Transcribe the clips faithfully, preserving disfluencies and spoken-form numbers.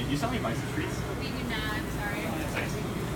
you sell me Bison Treats? We do not, I'm sorry. Thanks.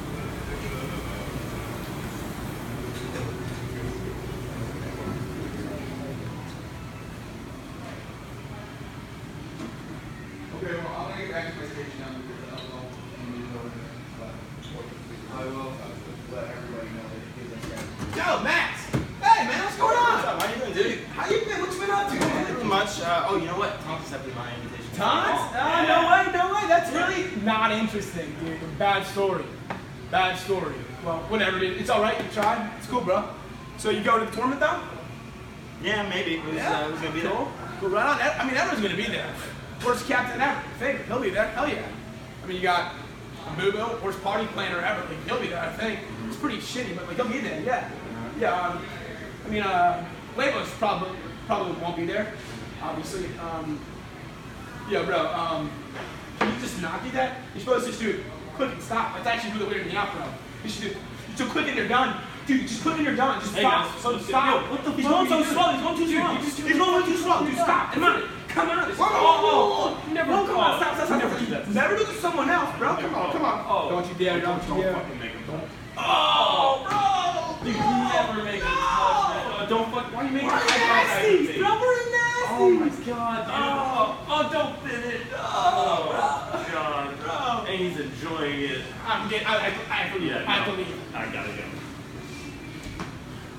Okay, well, I'm gonna get back to my station now because I don't know when we go in, but I will let everybody know that it is okay. Yo, Max! Hey, man, what's going on? What's up? How you doing, dude? How you been? What you been up to, man? Not much. Uh, oh, you know what? Tom accepted my invitation. Tons? Oh, Oh, yeah. no way, no way. That's really not interesting, dude. Bad story. Bad story. Well, whatever, dude. It's all right. You tried. It's cool, bro. So you go to the tournament, though? Yeah, maybe. Who's, Yeah. uh, who's gonna be there? Cool. Cool, right on. I mean, everyone's going to be there. Worst captain ever. Favorite. He'll be there. Hell yeah. I mean, you got Boo-Boo, worst party planner ever. Like, he'll be there, I think. It's pretty shitty, but like, he'll be there, yeah. Yeah, um, I mean, uh, Labos probably, probably won't be there, obviously. Um, yeah, bro, um, can you just not do that? You're supposed to just do click and stop. That's actually really weirding me out, bro. You should do, so click and you're done. Dude, just click and you're done. Just Hey, stop. guys, So let's stop. go. What the He's fuck going are so you slow. doing? He's going too Dude, slow. you just- He's going way too slow. Dude, stop. Come on. Come on. Whoa, whoa, whoa, whoa. Never- No, come on. Stop, stop, stop. never do that. Never do this to someone else, bro. Come on, come on. Oh. Don't you dare. Don't you Don't dare. fucking make him touch. Oh, bro. You never make him touch, man. Oh, don't fuck. Why are you making We're eye contact with nasty. me? Bro, we're nasty. Oh my god, dude. Oh, oh don't fit it. Oh, god. Bro. And he's enjoying it. I'm getting, I, I, I have to leave. Yeah, I have to no. leave. I gotta go.